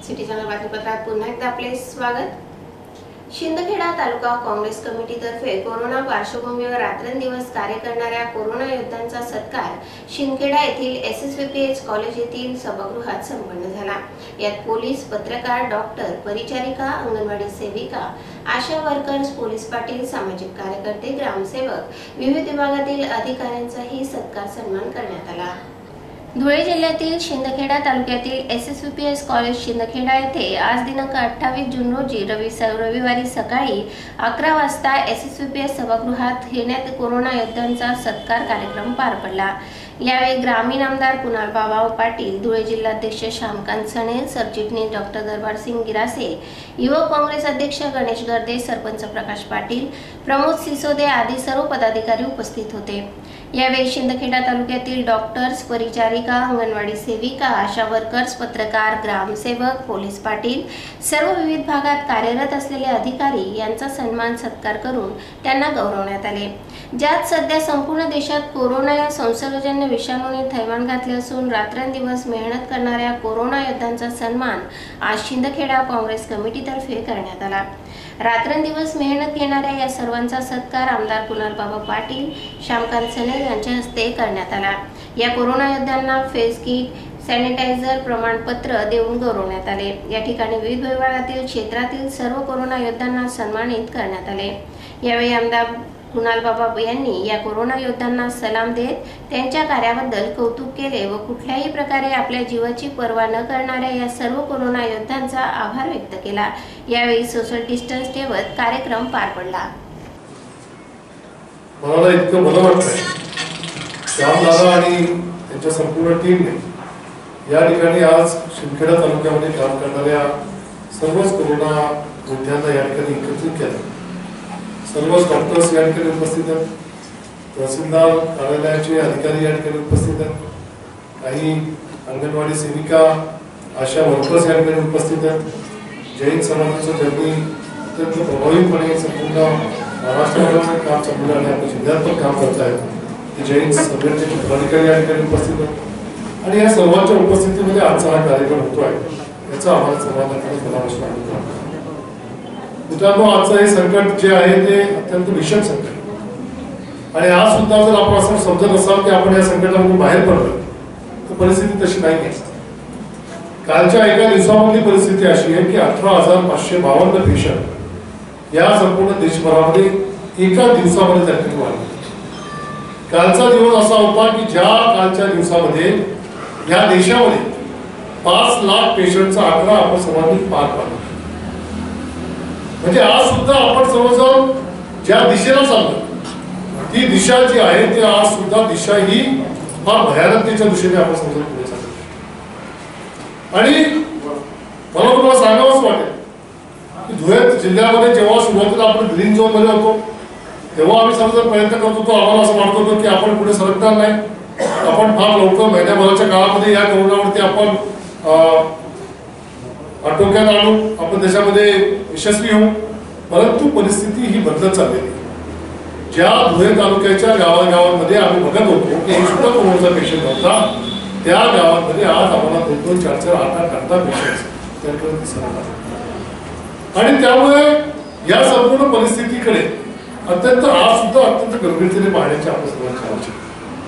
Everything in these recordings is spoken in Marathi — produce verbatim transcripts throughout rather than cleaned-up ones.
सिटी चॅनल बातमीपत्रात पुन्हा एकदा आपले स्वागत। शिंदखेडा तालुका काँग्रेस कमिटीतर्फे कोरोना पार्श्वभूमीवर रात्रंदिवस कार्य करणाऱ्या कोरोना योद्ध्यांचा सत्कार शिंदखेडा येथील S S V P H college येथील सभागृहात संपन्न झाला। यात पोलीस, पत्रकार, डॉक्टर, परिचारिका, अंगणवाडी सेविका, आशा वर्कर्स, पोलीस पाटील, सामाजिक कार्यकर्ते, ग्रामसेवक, विविध विभागातील अधिकाऱ्यांचाही सत्कार सन्मान करण्यात आला। धुळे जिल्ह्यातील शिंदखेडा तालुक्यातील S S V P H college Shindkheda येथे आज दिनांक अठ्ठावीस जून रोजी रवि रविवारी सकाळी अकरा वाजता S S V P H सभागृहात घेण्यात कोरोना योद्ध्यांचा सत्कार कार्यक्रम पार पडला। यावेळी ग्रामीण आमदार कुणाल बाबा पाटील, धुळे जिल्हाध्यक्ष श्यामकांत सणे, सरचिटणीस डॉक्टर दरबार सिंग गिरासे, युवक काँग्रेस अध्यक्ष गणेश गर्दे, सरपंच प्रकाश पाटील, प्रमोद सिसोदे आदी सर्व पदाधिकारी उपस्थित होते। यावेळी शिंदखेडा तालुक्यातील डॉक्टर्स, परिचारिका, अंगणवाडी सेविका, आशा वर्कर्स, पत्रकार, ग्रामसेवक, पोलीस पाटील, सर्व विविध भागात कार्यरत असलेले अधिकारी यांचा सन्मान सत्कार करून त्यांना गौरवण्यात आले। ज्यात सध्या संपूर्ण देशात कोरोना या संसर्गजन्य विषाणूने थैमान घातले असून रात्रंदिवस मेहनत करणाऱ्या कोरोना योद्ध्यांचा सन्मान आज शिंदखेडा काँग्रेस कमिटीतर्फे करण्यात आला। रात्रंदिवस मेहनत घेणाऱ्या या सर्वांचा सत्कार आमदार कुणाल बाबा पाटील, श्यामकांत सणे यांच्या हस्ते करण्यात आला। या कोरोना योद्ध्यांना फेस किट, सॅनिटायझर, प्रमाणपत्र देऊन गौरवण्यात आले। या ठिकाणी विविध विभागातील क्षेत्रातील सर्व कोरोना योद्ध्यांना सन्मानित करण्यात आले। यावेळी आमदार कुणाल बाबा यांनी या कोरोना योद्ध्यांना सलाम देत त्यांच्या कार्याबद्दल कौतुक केले व कुठल्याही प्रकारे आपल्या जीवाची पर्वा न करणाऱ्या या सर्व कोरोना योद्ध्यांचा आभार व्यक्त केला। यावेळी सोशल डिस्टन्स ठेवत कार्यक्रम पार पडला। मला इतकं बरं वाटतंय श्याम दादा आणि त्यांच्या संपूर्ण टीमने या ठिकाणी आज शिंदखेडा तालुक्यामध्ये काम करणाऱ्या सर्वच कोरोना योद्ध्यांना या ठिकाणी एकत्रित केलं। सर्वच डॉक्टर्स या ठिकाणी उपस्थित आहेत, तहसीलदार कार्यालयाचे अधिकारी या ठिकाणी उपस्थित आहेत, काही अंगणवाडी सेविका, आशा वर्कर्स या ठिकाणी उपस्थित आहेत। जैन समाजाचं ज्यांनी अत्यंत प्रभावीपणे संपूर्ण महाराष्ट्रामध्ये काम चालू आहे, आपल्या जिल्ह्यात पण काम करत आहेत, ते जैन संघटनेचे पदाधिकारी या ठिकाणी उपस्थित आहेत आणि या सर्वांच्या उपस्थितीमध्ये आजचा हा कार्यक्रम होतो आहे याचा आम्हाला समाधान मला वाटतं। मित्रांनो, आजचं हे संकट जे आहे ते अत्यंत भीषण संकट आणि आज सुद्धा जर आपण असं समजत असाल की आपण या संकटामधून बाहेर पडलो तर परिस्थिती तशी नाही आहे। कालच्या एका दिवसामधली परिस्थिती अशी आहे की अठरा हजार पाचशे बावन्न पेशंट या संपूर्ण देशभरामध्ये एका दिवसामध्ये दाखल वाढले। कालचा दिवस असा होता की ज्या कालच्या दिवसामध्ये या देशामध्ये पाच लाख पेशंटचा आकडा आपण सर्वांनी पार पाडला। म्हणजे आज सुद्धा आपण सर्वजण ज्या दिशेला चाललो ती दिशा जी आहे ती आज सुद्धा दिशा ही फार भयानकतेच्या दिशेने आपण समजून पुढे चाललो। आणि मला तुम्हाला सांगावंच वाटेल की धुळे जिल्ह्यामध्ये जेव्हा सुरुवातीला आपण ग्रीन झोन मध्ये होतो तेव्हा आम्ही सर्वजण प्रयत्न करत होतो, आम्हाला असं वाटत होतं की आपण पुढे सरकणार नाही, आपण फार लवकर महिन्याभराच्या काळामध्ये या कोरोनावरती आपण आटोक्यात आणू, आपण त्याच्यामध्ये यशस्वी होऊ। परंतु परिस्थिती ही बदलत चाललेली। ज्या धुळे तालुक्याच्या गावागावांमध्ये आम्ही बघत होतो की एक सुद्धा कोरोनाचा पेशंट होता, त्या गावांमध्ये आज आम्हाला दोन दोन चार चार आठ आठ करता पेशंट त्याकडे दिसत आहेत आणि त्यामुळे या संपूर्ण परिस्थितीकडे अत्यंत आज सुद्धा अत्यंत गंभीरतेने पाहण्याची आपण सर्वांची आवश्यकता।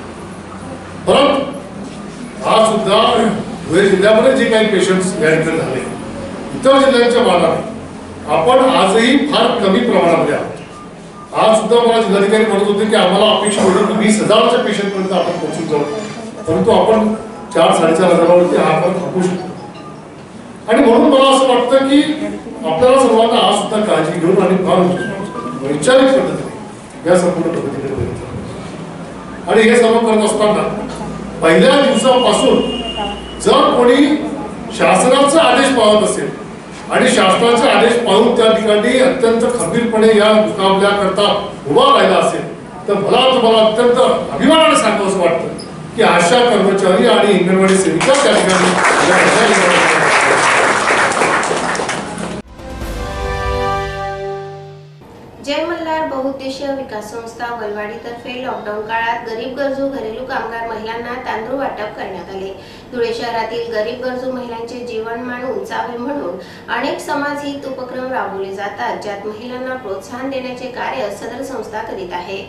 परंतु आज सुद्धा धुळे जिल्ह्यामध्ये जे काही पेशंट्स या ठिकाणी झाले इतर जिल्ह्यांच्या मानाने आपण आजही फार कमी प्रमाणामध्ये आहोत। आज सुद्धा मला जिल्हाधिकारी म्हणत होते की आम्हाला अपेक्षा होती की वीस हजाराच्या पेशंट पर्यंत आपण पोहोचून जाऊ, परंतु आपण चार साडेचार हजारावरती हा आपण थांबू शकतो। आणि म्हणून मला असं वाटतं की आपल्याला सर्वांना आज सुद्धा काळजी घेऊन आणि फार वैचारिक पद्धतीने या संपूर्ण पद्धतीने बघितलं आणि हे सर्व करत असताना पहिल्या दिवसापासून जर कोणी शासनाचा आदेश पाळत असेल आणि शासनाचे आदेश पाळून त्या ठिकाणी अत्यंत खंबीरपणे या मुकाबल्या करता उभा राहिला असेल तर मला तुम्हाला अत्यंत अभिमानाने सांगावंसं वाटतं की आशा कर्मचारी आणि अंगणवाडी सेविका त्या ठिकाणी जय मल्हार बहु बहुउद्देशीय विकास संस्था वलवाडीतर्फे लॉकडाऊन काळात गरीब गरजू घरेलू कामगार महिलांना तांदूळ वाटप करण्यात आले। धुळे शहरातील गरीब गरजू महिलांचे जीवनमान उंचावे म्हणून अनेक समाजहित उपक्रम राबवले जातात, ज्यात महिलांना प्रोत्साहन देण्याचे कार्य सदर संस्था करीत आहे।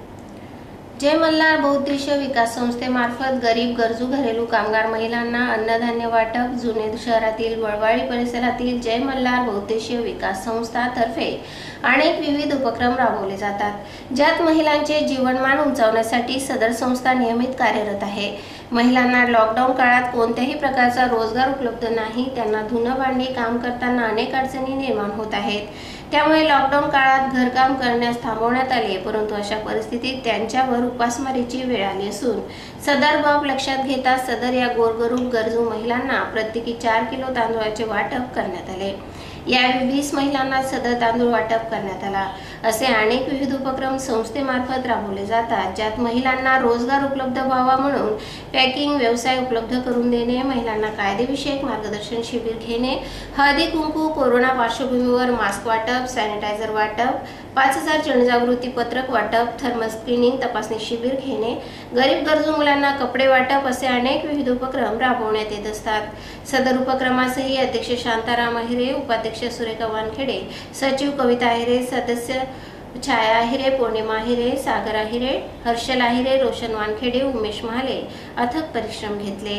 जय मल्हार बहुउद्देशीय विकास संस्थेमार्फत गरीब गरजू घरेलू कामगार महिलांना अन्नधान्य वाटप जुने शहरातील वळवाडी परिसरातील जय मल्हार बहुउद्देशीय विकास संस्था तर्फे अनेक विविध उपक्रम राबवले जातात, ज्यात महिलांचे जीवनमान उंचावण्यासाठी सदर संस्था नियमित कार्यरत आहे। महिलांना लॉकडाऊन काळात कोणत्याही प्रकारचा रोजगार उपलब्ध नाही, त्यांना धुणं भांडी काम करताना अनेक अडचणी निर्माण होत आहेत। त्यामुळे लॉकडाऊन काळात घरकाम करण्यास थांबवण्यात आले, परंतु अशा परिस्थितीत त्यांच्यावर उपासमारीची वेळ आली असून सदर बाब लक्षात घेता सदर या गोरगरीब गरजू महिलांना प्रत्येकी चार किलो तांदूळाचे वाटप करण्यात आले। यावेळी वीस महिलांना सदर तांदूळ वाटप करण्यात आला। असे अनेक विविध उपक्रम संस्थेमार्फत राबवले जातात, ज्यात महिलांना रोजगार उपलब्ध व्हावा म्हणून पॅकिंग व्यवसाय उपलब्ध करून देणे, महिलांना कायदेविषयक मार्गदर्शन शिबिर घेणे, हळदी कुंकू, कोरोना पार्श्वभूमीवर मास्क वाटप, सॅनिटायझर वाटप, पाच हजार जनजागृती पत्रक वाटप, थर्मल स्क्रीनिंग तपासणी शिबिर घेणे, गरीब गरजू मुलांना कपडे वाटप असे अनेक विविध उपक्रम राबवण्यात येत असतात। सदर उपक्रमासही अध्यक्ष शांताराम अहिरे, उपाध्यक्ष सुरेखा वानखेडे, सचिव कविता अहिरे, सदस्य छाया अहिरे, पौर्णिमा अहिरे, सागर अहिरे, हर्षल अहिरे, रोशन वानखेडे, उमेश महाले अथक परिश्रम घेतले।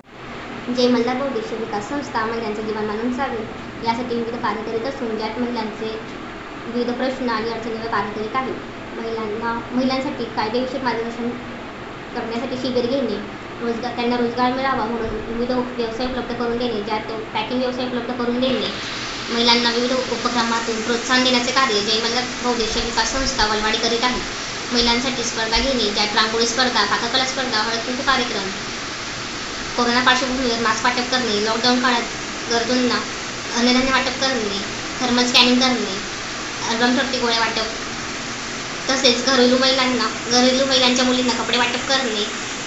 जय मल्हार बहुउद्देशीय विकास संस्था महिलांचे जीवनमान उंचावे यासाठी विविध कार्य करीत असून ज्यात महिलांचे विविध प्रश्न आणि अडचणींवर कार्य करीत आहे। महिलांना महिलांसाठी कायदेविषयक मार्गदर्शन करण्यासाठी शिबिर घेणे, रोजगार त्यांना रोजगार मिळावा म्हणून विविध व्यवसाय उपलब्ध करून देणे, ज्यात पॅकिंग व्यवसाय उपलब्ध करून देणे, महिलांना विविध उपक्रमातून प्रोत्साहन देण्याचे कार्य जय मल्हार बहुउद्देशीय विकास संस्था वलवाडी करीत आहे। महिलांसाठी स्पर्धा घेणे, ज्यात रांगोळी स्पर्धा, पाककला स्पर्धा, हळद कुंकू कार्यक्रम, कोरोना पार्श्वभूमीवर मास्क वाटप करणे, लॉकडाऊन काळात गरजूंना अन्नधान्य वाटप करणे, थर्मल स्कॅनिंग करणे, अल्बमभर्ती गोळ्या वाटप, तसेच घरेलू महिलांना घरेलू महिलांच्या मुलींना कपडे वाटप करणे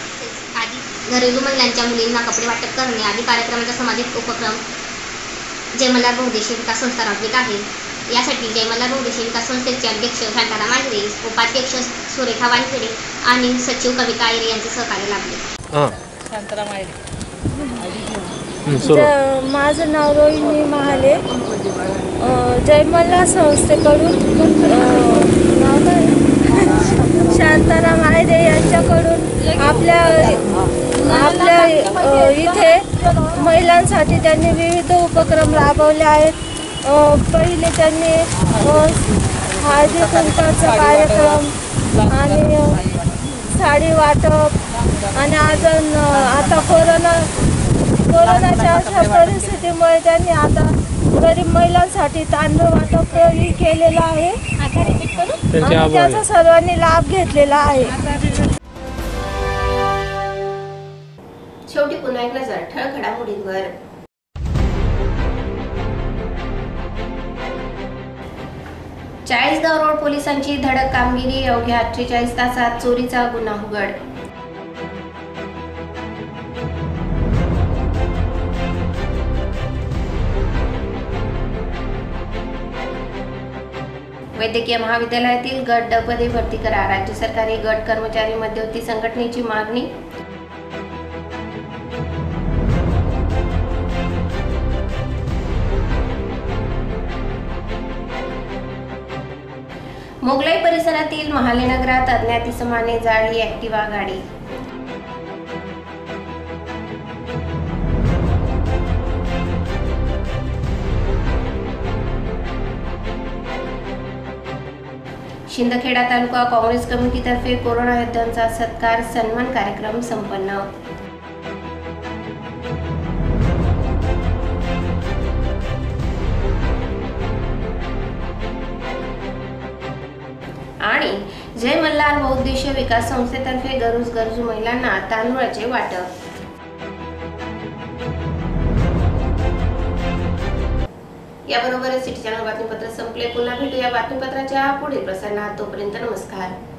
आदी घरेलू महिलांच्या मुलींना कपडे वाटप करणे आदी कार्यक्रमांचा सामाजिक उपक्रम जय मल्हार बहुउद्देशीय विकास संस्था राबवित आहे। यासाठी जय मल्हार बहुउद्देशीय विकास संस्थेचे अध्यक्ष शांताराम अहिरे, उपाध्यक्ष सुरेखा वानखेडे आणि सचिव कविता अहिरे यांचे सहकार्य लाभले। शांताराम अहिरे। माझं नाव रोहिणी महाले, जय मल्हार संस्थेकडून नाव काय शांताराम अहिरे यांच्याकडून आपल्या आपल्या इथे महिलांसाठी त्यांनी विविध उपक्रम राबवले आहेत। पहिले त्यांनी हळदी कुंकाचा कार्यक्रम आणि साडी वाटप आणि अजून आता कोरोना कोरोनाच्या अशा परिस्थितीमुळे त्यांनी आता गरीब महिलांसाठी तांदूळ वाटप केलेलं आहे आणि त्याचा सर्वांनी लाभ घेतलेला आहे। शेवटी पुन्हा एक नजर ठळक घडामोडींवर। चाळीसगाव रोड पोलिसांची धडक कामगिरी, अवघ्या अठ्ठेचाळीस तासात चोरीचा गुन्हा उघड। वैद्यकीय महाविद्यालयातील गट ड पदे भरती करा, राज्य सरकारी गट कर्मचारी मध्यवर्ती संघटनेची मागणी। मोगलाई परिसरातील महाले नगरात अज्ञात इसमाने जाळली ऍक्टिवा गाडी। शिंदखेडा तालुका काँग्रेस कमिटीतर्फे कोरोना योद्ध्यांचा सत्कार सन्मान कार्यक्रम संपन्न। आणि जय मल्हार बहुउद्देशीय विकास संस्थेतर्फे गरजू गरजू महिलांना तांदूळाचे वाटप। याबरोबरच सिटी चॅनल बातमीपत्र संपले। पुन्हा भेटूया बातमीपत्राच्या पुढील प्रसारणात। तोपर्यंत नमस्कार।